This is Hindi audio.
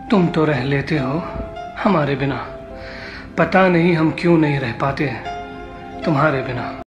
तुम तो रह लेते हो हमारे बिना, पता नहीं हम क्यों नहीं रह पाते तुम्हारे बिना।